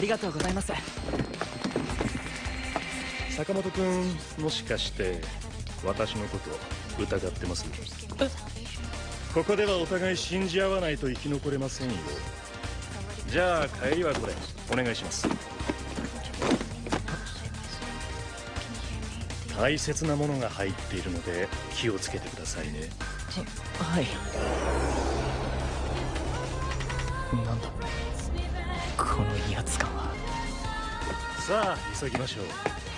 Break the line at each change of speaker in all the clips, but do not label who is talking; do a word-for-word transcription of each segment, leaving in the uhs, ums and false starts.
りがとうございます。
坂本君、もしかして私のこと疑ってます？え？ここではお互い信じ合わないと生き残れませんよ。じゃあ帰りはこれお願いします。大切なものが入っているので気をつけてくださいね。
はい。なんだこの威圧感は。
さあ急ぎましょう。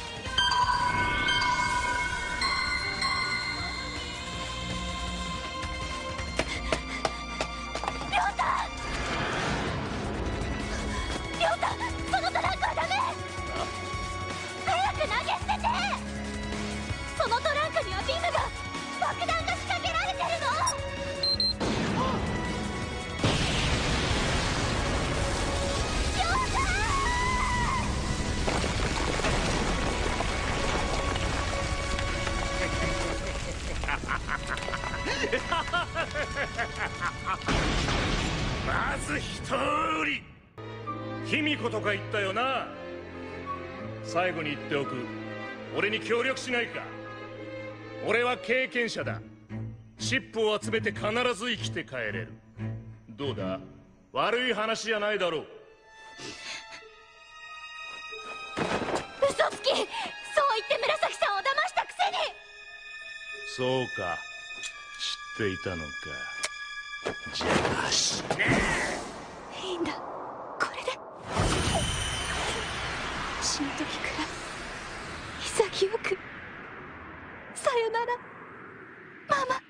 まず一人、卑弥呼とか言ったよな。最後に言っておく、俺に協力しないか。俺は経験者だ。シップを集めて必ず生きて帰れる。どうだ、悪い話じゃないだろう。
嘘つき、そう言って紫さんを騙したくせに。
そうか、知っていたのか。じゃあ死ね。
いいんだ、これで死ぬ時くらい潔くさよならママ。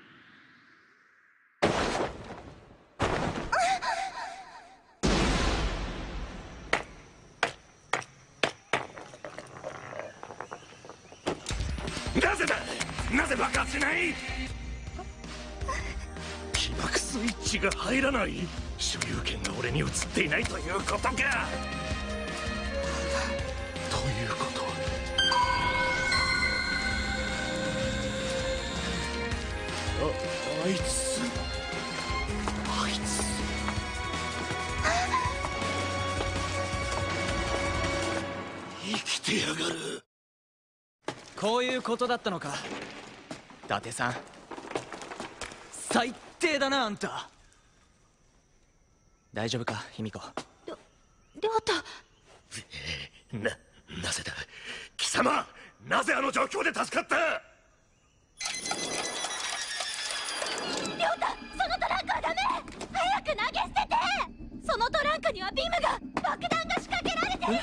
なぜだ、なぜ爆発しない？起爆スイッチが入らない。所有権が俺に移っていないということか。ということはあ、あいつあいつ生きてやがる。
こういうことだったのか、伊達さん。最低だな、あんた。大丈夫か、卑弥呼。
りょ亮太。
な、なぜだ貴様。なぜあの状況で助かった？
亮太、そのトランクはダメ。早く投げ捨てて。そのトランクにはビームが、爆弾が仕掛けられてるの。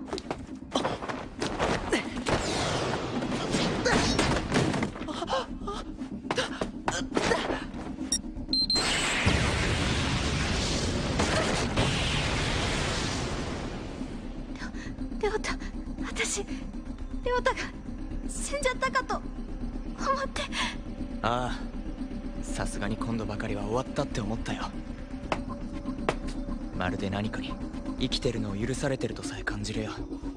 亮太、私亮太が死んじゃったかと思って。
ああ、さすがに今度ばかりは終わったって思ったよ。まるで何かに生きてるのを許されてるとさえ感じるよ。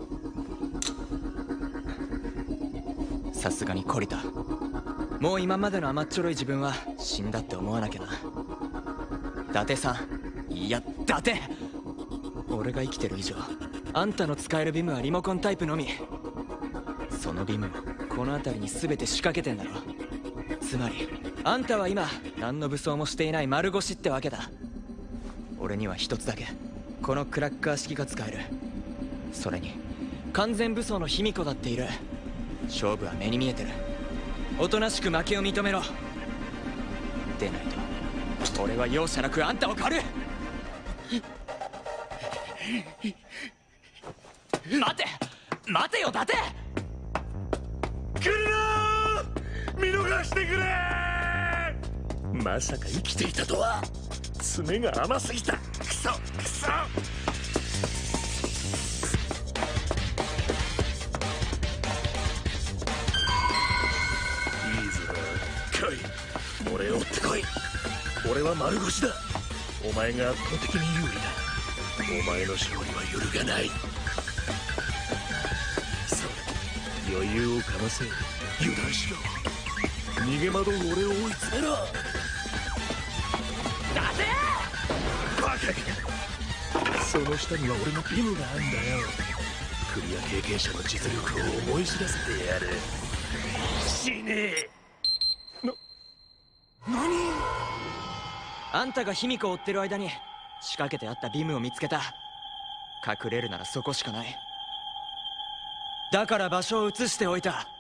さすがに懲りた。もう今までの甘っちょろい自分は死んだって思わなきゃな。伊達さん、いや伊達、俺が生きてる以上あんたの使えるビムはリモコンタイプのみ。そのビムもこの辺りに全て仕掛けてんだろ。つまりあんたは今何の武装もしていない丸腰ってわけだ。俺には一つだけこのクラッカー式が使える。それに完全武装の卑弥呼だっている。勝負は目に見えてる。おとなしく負けを認めろ。でないと俺は容赦なくあんたを狩る。待て待てよ伊達。来るな、見逃してくれ。まさか生きていたとは。爪が甘すぎた。クソクソ。いいぞ、来い。俺を追ってこい。俺は丸腰だ。お前が圧倒的に有利だ。お前の勝利は揺るがない。そう、余裕をかませ。油断しろ。逃げ惑う俺を追い詰めろ。伊達バカが
その下には俺のビムがあんだよ。クリア経験者の実力を思い知らせてやる。死ねえ。な、何？
あんたが卑弥呼を追ってる間に仕掛けてあったビムを見つけた。隠れるならそこしかない。だから場所を移しておいた。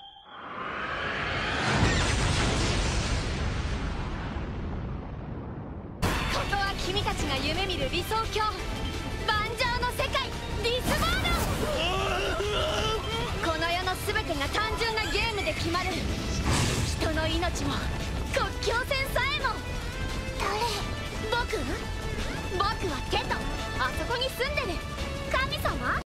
ここは君たちが夢見る理想郷、盤上の世界ディスボード。この世の全てが単純なゲームで決まる。人の命も国境線さえも。誰？僕？僕はテト。あそこに住んでる。